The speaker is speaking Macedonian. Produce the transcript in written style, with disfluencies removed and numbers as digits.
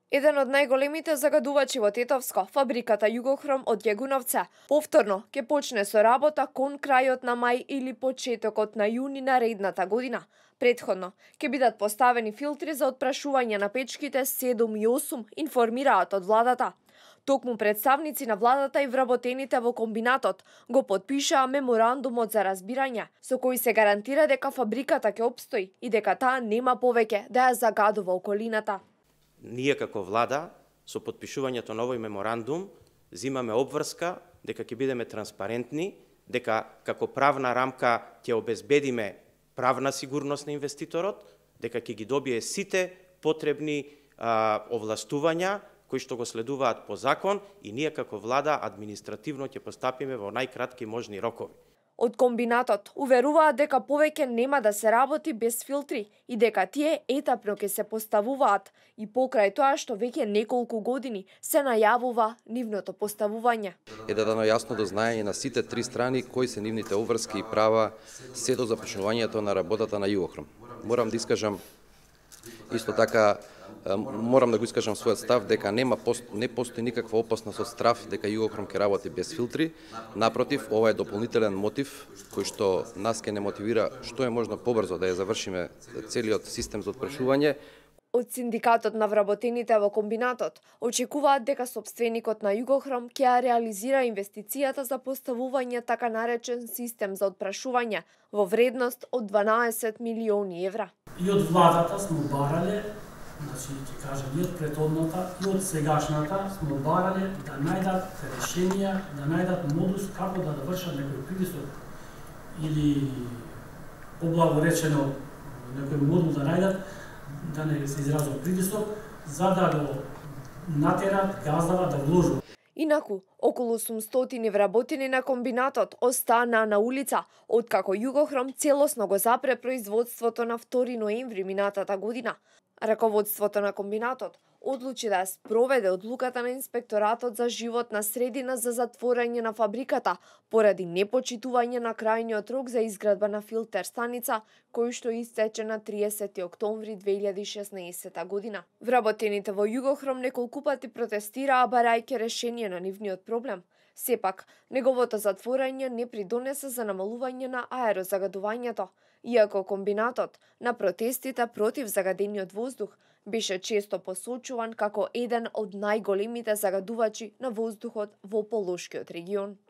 Еден од најголемите загадувачи во Тетовско, фабриката Југохром од Јегуновце, повторно ќе почне со работа кон крајот на мај или почетокот на јуни наредната година. Претходно ќе бидат поставени филтри за отпрашување на печките 7 и 8, информираат од владата. Токму представници на владата и вработените во комбинатот го потпишаа меморандумот за разбирање, со кој се гарантира дека фабриката ќе опстои и дека таа нема повеќе да ја загадува околината. Ние како влада, со потпишувањето на овој меморандум, земаме обврска дека ќе бидеме транспарентни, дека како правна рамка ќе обезбедиме правна сигурност на инвеститорот, дека ќе ги добие сите потребни овластувања кои што го следуваат по закон и ние како влада административно ќе постапиме во најкратки можни рокови. Од комбинатот уверуваат дека повеќе нема да се работи без филтри и дека тие етапно ќе се поставуваат и покрај тоа што веќе неколку години се најавува нивното поставување. Е да дано јасно до знаење на сите три страни кои се нивните обврски и права се до започнувањето на работата на Југохром. Морам да искажам исто така морам да го искажам својот став дека не постои никаква опасност од страв дека Југохром ќе работи без филтри. Напротив, ова е дополнителен мотив кој што нас ќе не мотивира што е можно побрзо да ја завршиме целиот систем за отпрашување. Од синдикатот на вработените во комбинатот очекуваат дека собственикот на Југохром ќе ја реализира инвестицијата за поставување така наречен систем за отпрашување во вредност од 12 милиони евра. И од владата сме барале, значи ќе кажам и од претhodната и од сегашната сме барале да најдат решенија, да најдат модус како да вршат некој притисок или поблаго речено некој модул да најдат, да не се изразува притисок, за да го натерат газдава да вложува. Инаку, околу 800 вработени на комбинатот останаа на улица, откако Југохром целосно го запре производството на 2 ноември минатата година. Раководството на комбинатот одлучи да спроведе одлуката на инспекторатот за животна средина за затворање на фабриката поради непочитување на крајниот рок за изградба на филтер станица, кој што истече на 30 октомври 2016 година. Вработените во Југохром неколку пати протестираа барајќи решение на нивниот проблем. Сепак, неговото затворање не придонесе за намалување на аерозагадувањето, иако комбинатот на протестите против загадениот воздух беше често посочуван како еден од најголемите загадувачи на воздухот во Полошкиот регион.